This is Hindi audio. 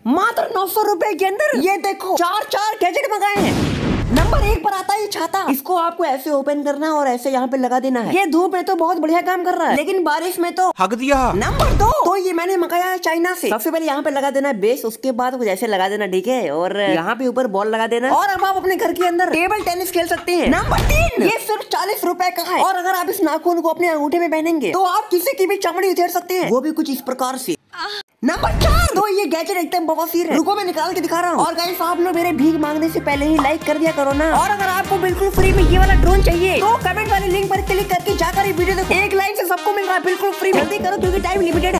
मात्र 900 रुपए के अंदर ये देखो चार गैजेट मंगाए हैं। नंबर 1 पर आता है छाता। इसको आपको ऐसे ओपन करना है और ऐसे यहाँ पे लगा देना है। ये धूप में तो बहुत बढ़िया काम कर रहा है, लेकिन बारिश में तो हक दिया। नंबर 2 तो ये मैंने मंगाया है चाइना से। सबसे पहले यहाँ पे लगा देना है बेस, उसके बाद कुछ ऐसे लगा देना, ठीक है, और यहाँ पे ऊपर बॉल लगा देना और अब आप अपने घर के अंदर टेबल टेनिस खेल सकते हैं। नंबर 3 ये सिर्फ 40 रुपए का है और अगर आप इस नाखून को अपने अंगूठे में पहनेंगे तो आप किसी की भी चमड़ी उधेड़ सकते हैं, वो भी कुछ इस प्रकार से। नंबर 4 तो ये गैजेट एकदम बवासीर है। रुको मैं निकाल के दिखा रहा हूँ। और गाइस आप लोग मेरे भीख मांगने से पहले ही लाइक कर दिया करो ना। और अगर आपको बिल्कुल फ्री में ये वाला ड्रोन चाहिए तो कमेंट वाले लिंक पर क्लिक करके जाकर ये वीडियो देखो। एक लाइन से सबको मिल रहा है बिल्कुल फ्री। जल्दी करो क्योंकि टाइम लिमिटेड है।